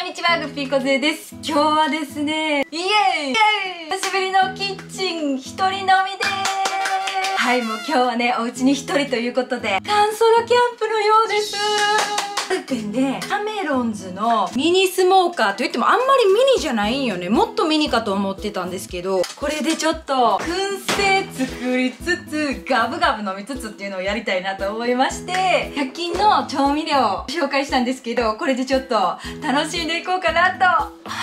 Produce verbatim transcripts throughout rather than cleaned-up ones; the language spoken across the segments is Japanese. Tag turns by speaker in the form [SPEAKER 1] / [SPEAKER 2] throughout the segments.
[SPEAKER 1] こんにちは、グッピーこずえです。今日はですね、イエーイイエーイ久しぶりのキッチン一人飲みでーす。はい、もう今日はね、お家に一人ということで、缶ソロキャンプのようです。カルペンでキャメロンズのミニスモーカーといってもあんまりミニじゃないんよね。もっとミニかと思ってたんですけど、これでちょっと燻製作りつつガブガブ飲みつつっていうのをやりたいなと思いまして、ひゃく均の調味料を紹介したんですけど、これでちょっと楽しんでいこうかなと思います。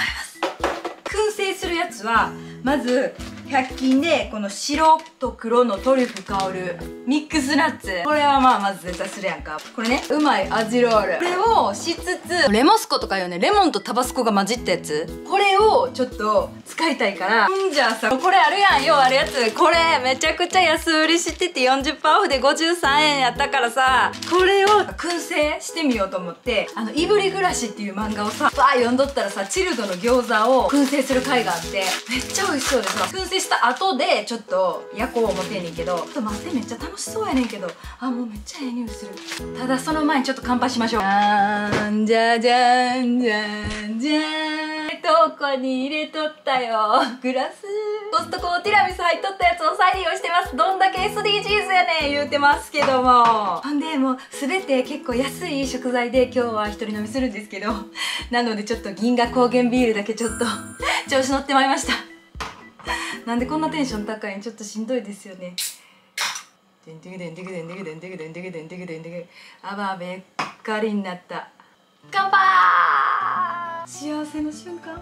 [SPEAKER 1] 燻製するやつはまずひゃく均でこの白と黒のトリュフ香るミックスナッツ、これはまあまず絶対するやんか。これね、うまい味ロール、これをしつつレモスコとかいうね、レモンとタバスコが混じったやつ、これをちょっと使いたいから、んじゃあさ、これあるやん、ようあるやつ、これめちゃくちゃ安売りしてて よんじゅっパーセント オフでごじゅうさんえんやったからさ、これを燻製してみようと思って、あのいぶり暮らしっていう漫画をさバー読んどったらさ、チルドの餃子を燻製する回があって、めっちゃ美味しそうでさ、燻製した後でちょっと焼こう思ってんねんけど、ちょっと待って、めっちゃ楽しそうやねんけど、あ、もうめっちゃええ匂いする。ただその前にちょっと乾杯しましょう。じゃーんじゃじゃーんじゃーんじゃーん、どこに入れとったよグラス、コストコティラミス入っとったやつを再利用してます。どんだけ エスディージーズ やねん言うてますけども、ほんでもう全て結構安い食材で今日は一人飲みするんですけど、なのでちょっと銀河高原ビールだけちょっと調子乗ってまいりました。なんでこんなテンション高いん、ちょっとしんどいですよね。でんてくでんてくでんてくでんてくでんてくでんてくでんてく、あばべっかりになった。乾杯。幸せの瞬間。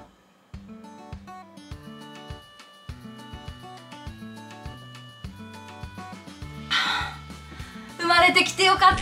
[SPEAKER 1] 生まれてきてよかった。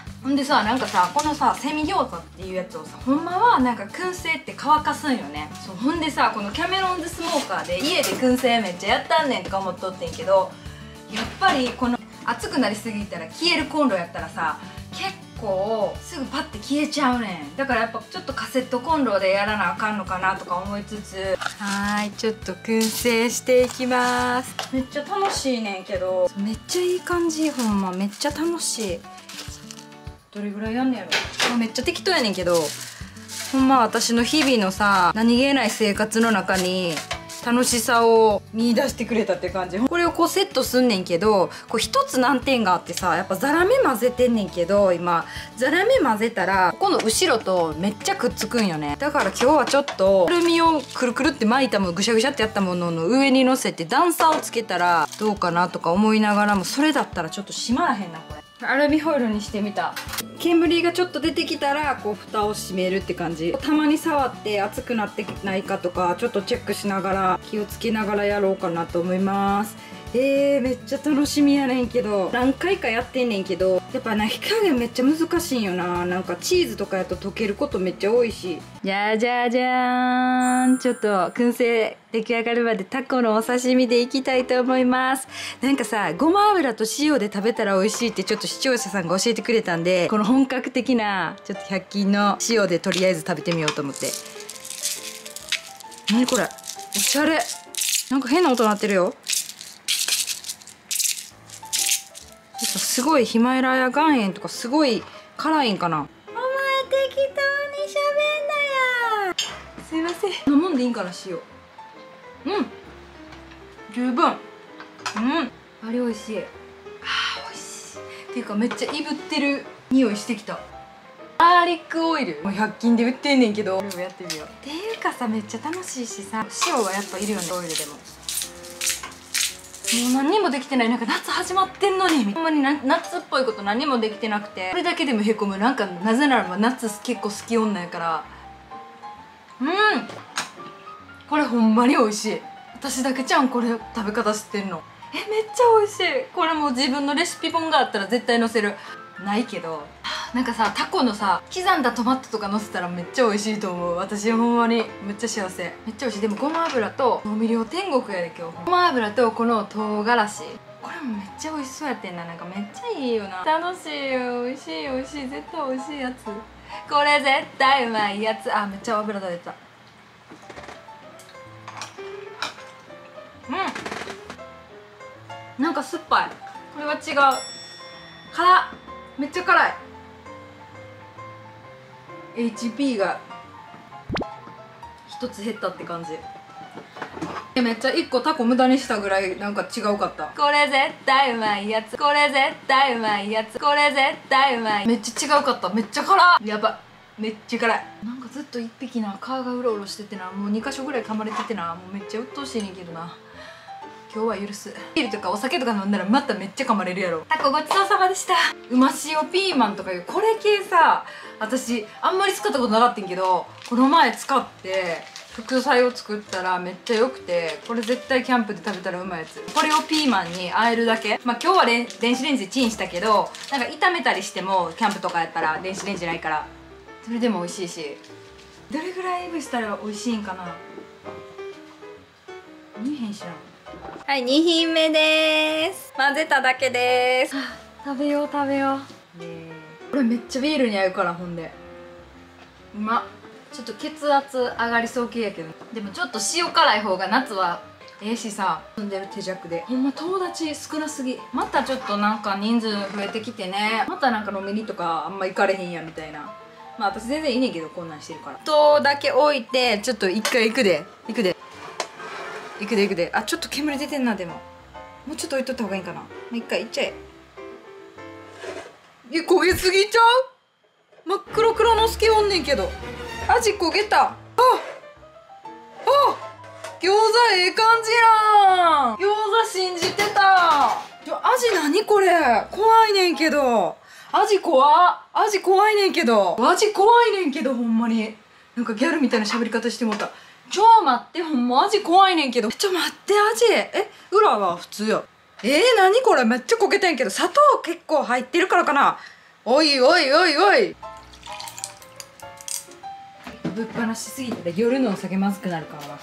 [SPEAKER 1] ほんでさ、なんかさ、このさセミ餃子っていうやつをさ、ほんまはなんか燻製って乾かすんよね。そう、ほんでさ、このキャメロンズスモーカーで家で燻製めっちゃやったんねんとか思っとってんけど、やっぱりこの熱くなりすぎたら消えるコンロやったらさ、結構すぐパッて消えちゃうねん。だからやっぱちょっとカセットコンロでやらなあかんのかなとか思いつつ、はーい、ちょっと燻製していきます。めっちゃ楽しいねんけど、めっちゃいい感じ、ほんまめっちゃ楽しい。どれぐらいやんねやろ。めっちゃ適当やねんけど、ほんま私の日々のさ、何気ない生活の中に楽しさを見出してくれたって感じ。これをこうセットすんねんけど、こう一つ難点があってさ、やっぱザラメ混ぜてんねんけど、今ザラメ混ぜたらここの後ろとめっちゃくっつくんよね。だから今日はちょっとアルミをくるくるって巻いたもの、ぐしゃぐしゃってやったものの上にのせて段差をつけたらどうかなとか思いながらも、それだったらちょっと閉まらへんなこれ。アルミホイルにしてみた。煙がちょっと出てきたらこう蓋を閉めるって感じ。たまに触って熱くなってないかとかちょっとチェックしながら、気をつけながらやろうかなと思います。えー、めっちゃ楽しみやねんけど、何回かやってんねんけど、やっぱな、火加減めっちゃ難しいんよな。なんかチーズとかやと溶けることめっちゃ多いし。じゃじゃじゃーん、ちょっと燻製出来上がるまでタコのお刺身でいきたいと思います。なんかさ、ごま油と塩で食べたら美味しいってちょっと視聴者さんが教えてくれたんで、この本格的なちょっとひゃく均の塩でとりあえず食べてみようと思って。何これ、おしゃれ。なんか変な音鳴ってるよ。すごいヒマラヤ岩塩とかすごい辛いんかな。お前適当にしゃべんなや。すいません。こんなもんでいいんかな、塩。うん、十分。うん、あれ美味しい。あー、美味しい。っていうかめっちゃいぶってる匂いしてきた。ガーリックオイルもうひゃく均で売ってんねんけど、これもやってみよう。っていうかさ、めっちゃ楽しいしさ、塩はやっぱいるよね、オイルでも。もう何にもできてない。なんか夏始まってんのにほんまに夏っぽいこと何もできてなくて、これだけでもへこむ。なんかなぜならば夏結構好き女やから。うん、これほんまに美味しい。私だけちゃんこれ食べ方知ってんの。え、めっちゃ美味しい。これも自分のレシピ本があったら絶対載せる。ないけど、なんかさ、タコのさ刻んだトマトとか乗せたらめっちゃ美味しいと思う。私ほんまにめっちゃ幸せ。めっちゃ美味しい。でもごま油と調味料天国やで今日。ごま油とこの唐辛子、これもめっちゃ美味しそうやってんな。なんかめっちゃいいよな。楽しいよ。美味しい美味しい。絶対美味しいやつ。これ絶対うまいやつ。あ、めっちゃ油出てた。うん、なんか酸っぱい。これは違う。辛っ。めっちゃ辛い。エイチピー が一つ減ったって感じ。めっちゃいっこタコ無駄にしたぐらいなんか違うかった。これ絶対うまいやつ、これ絶対うまいやつ、これ絶対うまい。めっちゃ違うかった。めっちゃ辛い。やば、めっちゃ辛い。なんかずっと一匹な皮がうろうろしててな、もうにかしょぐらい噛まれててな、もうめっちゃ鬱陶しいねんけどな。今日は許す。ビールとかお酒とか飲んだらまためっちゃ噛まれるやろ。タコごちそうさまでした。うま塩ピーマンとかいうこれ系さ、私あんまり使ったことなかったんけど、この前使って副菜を作ったらめっちゃ良くて、これ絶対キャンプで食べたらうまいやつ。これをピーマンに和えるだけ。まあ今日はレン電子レンジでチンしたけど、なんか炒めたりしてもキャンプとかやったら電子レンジないからそれでも美味しいし。どれぐらいいぶしたら美味しいんかな。見えへんしな。はい、に品目です。混ぜただけです。はあ、食べよう食べよう。ね、これめっちゃビールに合うから。ほんでうまっ。ちょっと血圧上がりそう系やけど、でもちょっと塩辛い方が夏はええしさ、住んでる手弱でほんま友達少なすぎ。またちょっとなんか人数増えてきてね、またなんか飲みにとかあんま行かれへんやみたいな。まあ私全然いいねんけど、こんなんしてるから。とだけ置いてちょっと一回行くで行くでいくでいくで。あ、ちょっと煙出てんな。でももうちょっと置いとった方がいいかな。もう一回いっちゃえ。え、焦げすぎちゃう。真っ黒黒のすけおんねんけど、味焦げた。ああ、餃子ええ感じやん。餃子信じてた。ちょ、味何これ。怖いねんけど。味怖っ。味怖いねんけど。味怖いねんけど、ほんまになんかギャルみたいな喋り方してもうた。ちょ待って、ほんま味怖いねんけど。ちょ待って、味え、裏は普通よ。えー、何これ。めっちゃ焦げてんけど、砂糖結構入ってるからかな。おいおいおいおい、ぶっ放しすぎて夜のお酒まずくなるからな。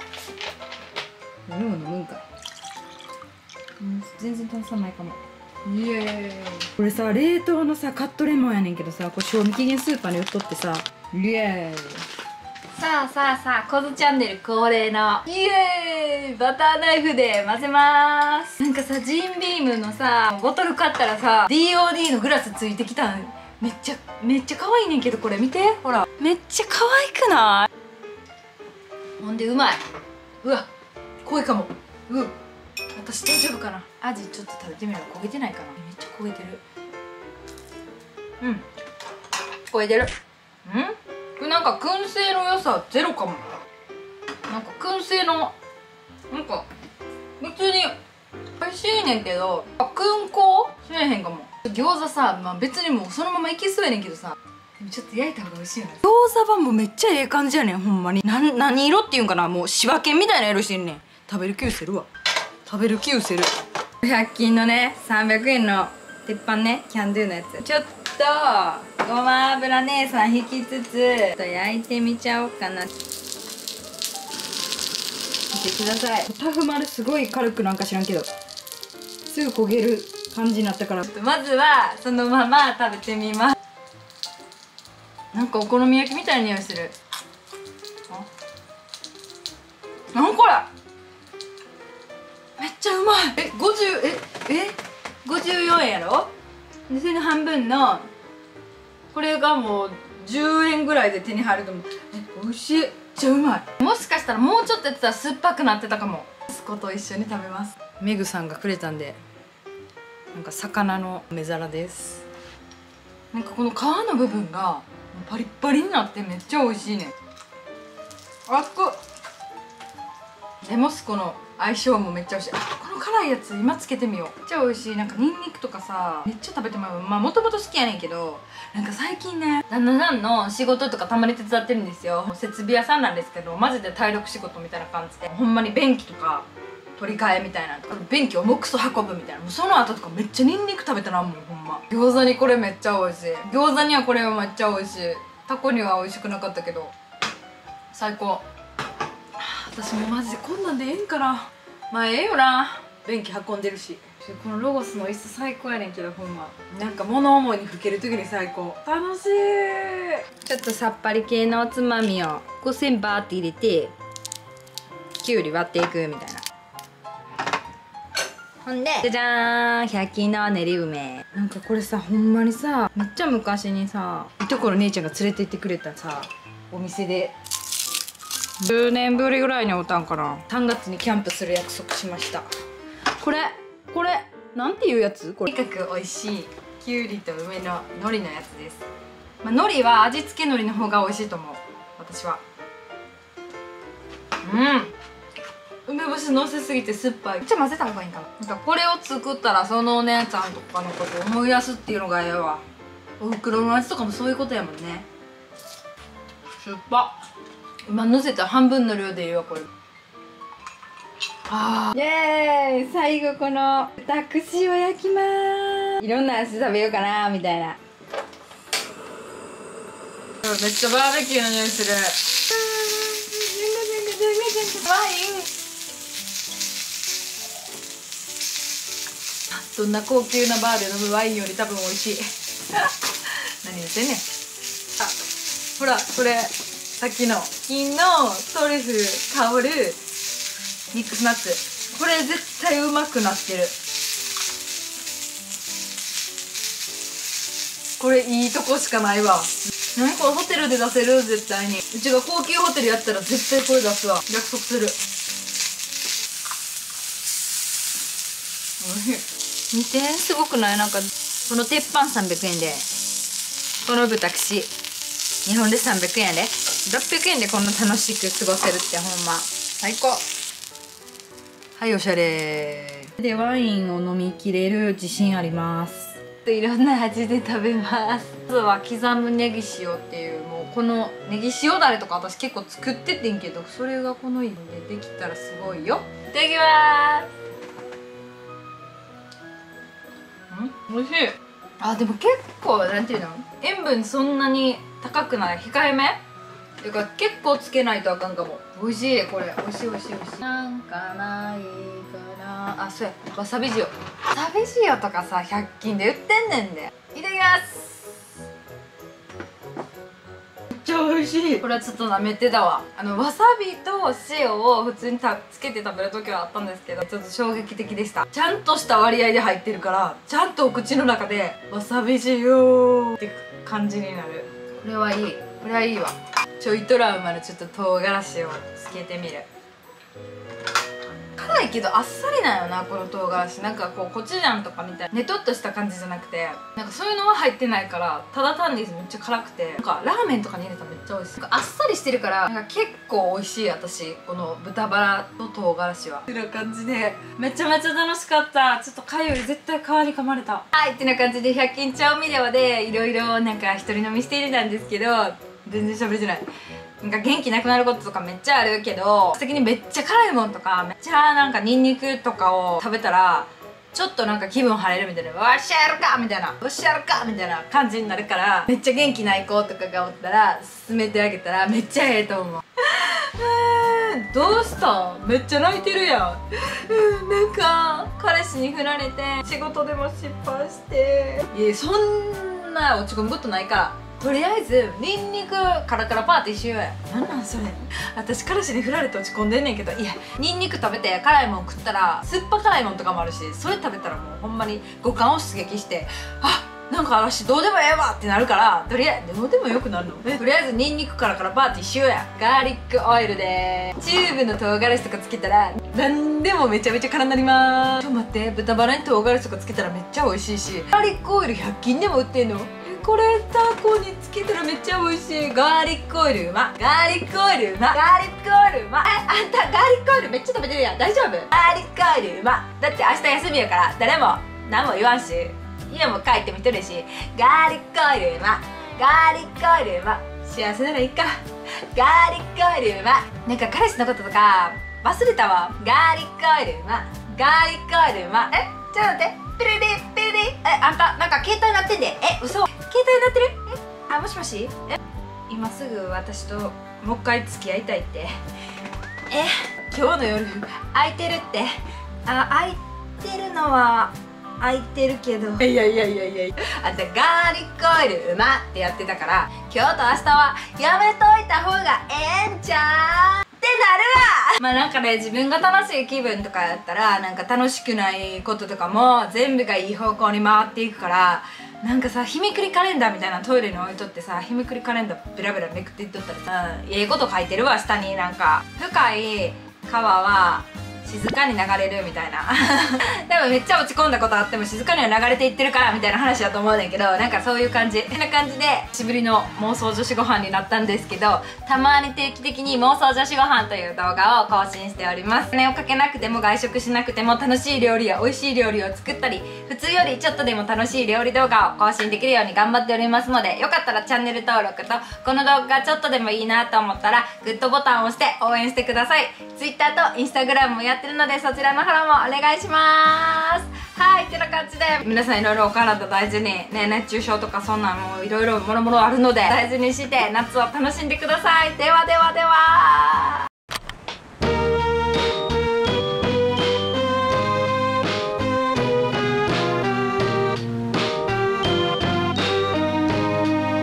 [SPEAKER 1] 夜も飲むんかい。うん、全然炭酸ないかも。イエーイ。これさ、冷凍のさカットレモンやねんけどさ、これ賞味期限スーパーに売っとってさ、イエーイ。さあさあさあ、コズチャンネル恒例のイエーイ、バターナイフで混ぜまーす。なんかさ、ジンビームのさボトル買ったらさ ディーオーディー のグラスついてきたん。めっちゃめっちゃ可愛いねんけど、これ見て、ほらめっちゃ可愛くない？ほんでうまい。うわ、濃いかも。うん、私大丈夫かな。味ちょっと食べてみる。焦げてないかな。めっちゃ焦げてる。うん、焦げてる。ん、これなんか燻製の良さゼロかも。なんか燻製のなんか普通に美味しいねんけど、燻香しえへんかも。餃子さ、まあ、別にもうそのままいけそうやねんけどさ、でもちょっと焼いた方が美味しいよね。餃子はもうめっちゃええ感じやねん、ほんまに。な何色っていうんかな、もう柴犬みたいな色してんねん。食べる気うせるわ。食べる気うせる。ひゃく均のねさんびゃくえんの鉄板ね、キャンドゥのやつ、ちょっとごま油姉さん引きつつちょっと焼いてみちゃおうかな。見てください。タフ丸すごい軽くなんか知らんけどすぐ焦げる感じになったから、まずはそのまま食べてみます。なんかお好み焼きみたいな匂いする。あ、なんこれ、めっちゃうまい。え、ごじゅう、ええごじゅうよえんやろ。でそれの半分のこれがもうじゅうえんぐらいで手に入ると思う。え、美味しい。めっちゃうまい。もしかしたらもうちょっとやってたら酸っぱくなってたかも。息子と一緒に食べます。メグさんがくれたんで、なんか魚の目皿です。なんかこの皮の部分がパリッパリになってめっちゃ美味しいねん。あっこレモスコの相性もめっちゃ美味しい。あ、この辛いやつ今つけてみよう。めっちゃ美味しい。なんかニンニクとかさめっちゃ食べてまう。まあもともと好きやねんけど、なんか最近ね旦那さんの仕事とかたまに手伝ってるんですよ。設備屋さんなんですけど、マジで体力仕事みたいな感じで、ほんまに便器とか取り替えみたいな、あと便器重くそ運ぶみたいな、もうその後とかめっちゃニンニク食べたな。もうほんま餃子にこれめっちゃ美味しい。餃子にはこれめっちゃ美味しい。タコには美味しくなかったけど最高。私もマジでこんなんでええんかな。まあええよな、便器運んでるし。このロゴスの椅子最高やねんけど、ほんまなんか物思いにふける時に最高。楽しい。ちょっとさっぱり系のおつまみをこう線バーって入れてきゅうり割っていくみたいな。ほんでじゃじゃーん、ひゃく均の練り梅。なんかこれさほんまにさめっちゃ昔にさいとこの姉ちゃんが連れて行ってくれたさお店でじゅうねんぶりぐらいに会うたんかな。さんがつにキャンプする約束しました。これこれなんていうやつ？これとにかく美味しいきゅうりと梅の海苔のやつです。まあ、海苔は味付け海苔の方が美味しいと思う、私は。うん、梅干しのせすぎて酸っぱい。めっちゃ混ぜた方がいいかな。なんかこれを作ったらそのお姉ちゃんとかのこと思い出すっていうのがええわ。おふくろの味とかもそういうことやもんね。酸っぱ。今のせた半分の量でいいわこれ。あーイエーイ。最後この豚串を焼きまーす。いろんな味食べようかなみたいな。めっちゃバーベキューの匂いする。ワインそんな高級なバーで飲むワインより多分美味しい何言ってんねん。あ、ほらこれさっきの金のトリュフ香るミックスナッツ、これ絶対うまくなってる。これいいとこしかないわ。何これホテルで出せる？絶対にうちが高級ホテルやったら絶対これ出すわ、約束する。おいしい。見て、すごくない？なんかこの鉄板さんびゃくえんで、この豚串日本でさんびゃくえんやで、ろっぴゃくえんでこんな楽しく過ごせるってほんま最高。はい、おしゃれでワインを飲みきれる自信あります。いろんな味で食べます。まずは刻むネギ塩っていう、もうこのネギ塩だれとか私結構作っててんけど、それがこの色でできたらすごいよ。いただきます。ん？美味しい。あ、でも結構なんていうの、塩分そんなに高くない、控えめっていうか結構つけないとあかんかも。美味しい。これ美味しい美味しい美味しい。なんかないかなあ。そうや、わさび塩。わさび塩とかさひゃく均で売ってんねんで。いただきます。めっちゃ美味しい。これはちょっとなめてたわ。あのわさびと塩を普通にたつけて食べる時はあったんですけど、ちょっと衝撃的でした。ちゃんとした割合で入ってるからちゃんとお口の中でわさび塩って感じになる。これはいい、これはいいわ。ちょいトラウマのちょっと唐辛子をつけてみる。辛いけどあっさりなんよなこの唐辛子。なんかこうコチュジャンとかみたいなねとっとした感じじゃなくて、なんかそういうのは入ってないからただ単にめっちゃ辛くて、なんかラーメンとかに入れたらめっちゃ美味しい。なんかあっさりしてるからなんか結構美味しい。私この豚バラと唐辛子はってな感じでめちゃめちゃ楽しかった。ちょっとかゆい、絶対皮に噛まれた。はいってな感じでひゃく均調味料でいろいろなんか一人飲みしているんですけど、全然喋れてない。なんか元気なくなることとかめっちゃあるけど、先にめっちゃ辛いもんとかめっちゃなんかニンニクとかを食べたらちょっとなんか気分晴れるみたいな、わっしゃやるかみたいな、わっしゃやるかみたいな感じになるから、めっちゃ元気ない子とかがおったら勧めてあげたらめっちゃええと思う。どうしたん？めっちゃ泣いてるやん。なんか彼氏に振られて仕事でも失敗して、いやそんな落ち込むことないから、とりあえずニンニクカラカラパーティーしようや。なんなんそれ。私彼氏に振られて落ち込んでんねんけど、いやニンニク食べて辛いもん食ったら酸っぱ辛いもんとかもあるし、それ食べたらもうほんまに五感を刺激して、あなんか私どうでもええわってなるから、とりあえずどうでもよくなるのえとりあえずニンニクカラカラパーティーしようや。ガーリックオイルでチューブの唐辛子とかつけたらなんでもめちゃめちゃ辛になりまーす。ちょっと待って、豚バラに唐辛子とかつけたらめっちゃ美味しいし、ガーリックオイルひゃく均でも売ってんの。これタコにつけたらめっちゃ美味しい。ガーリックオイルうま、ガーリックオイルうま、ガーリックオイルうま。えあんたガーリックオイルめっちゃ食べてるやん、大丈夫？ガーリックオイルうま。だって明日休みやから誰も何も言わんし、家も帰ってみとるし。ガーリックオイルうま、ガーリックオイルうま。幸せならいいか。ガーリックオイルうま。なんか彼氏のこととか忘れたわ。ガーリックオイルうま、ガーリックオイルうま。えちょっと待って、ピリリピリリ。えあんたなんか携帯鳴ってんで。え嘘、携帯鳴ってる？えあもしもし、え今すぐ私ともう一回付き合いたいって。え今日の夜空いてるって。あ空いてるのは空いてるけど、いやいやいやいや、あんたガーリックオイルうまってやってたから、今日と明日はやめといた方がええんちゃうってなるわ。まあなんかね、自分が楽しい気分とかやったらなんか楽しくないこととかも全部がいい方向に回っていくから、 なんかさ、日めくりカレンダーみたいなトイレに置いとってさ、日めくりカレンダーベラベラめくっていっとったらさ、ええこと書いてるわ、下に。なんか深い川は静かに流れるみたいな多分めっちゃ落ち込んだことあっても静かには流れていってるからみたいな話だと思うねんけど、なんかそういう感じ。こんな感じで久しぶりの妄想女子ご飯になったんですけど、たまに定期的に妄想女子ご飯という動画を更新しております。金をかけなくても外食しなくても楽しい料理や美味しい料理を作ったり、普通よりちょっとでも楽しい料理動画を更新できるように頑張っておりますので、よかったらチャンネル登録と、この動画がちょっとでもいいなと思ったらグッドボタンを押して応援してください。 Twitter と Instagram もやってるので、そちらのフォローもお願いします。はい、ってな感じで皆さんいろいろお体大事にね、熱中症とかそんなんもいろいろもろもろあるので大事にして夏を楽しんでください。ではではでは。